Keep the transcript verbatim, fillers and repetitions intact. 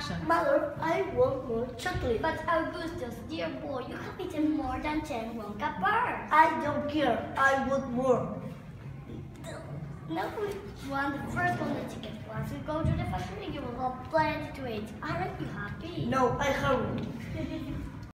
action. Mother, I want more chocolate. But Augustus, dear boy, you have eaten more than ten Wonka bars. I don't care. I want more. No, we want the first one the ticket. Once we go to the factory, you will have plenty to eat. Aren't you happy? No, I haven't.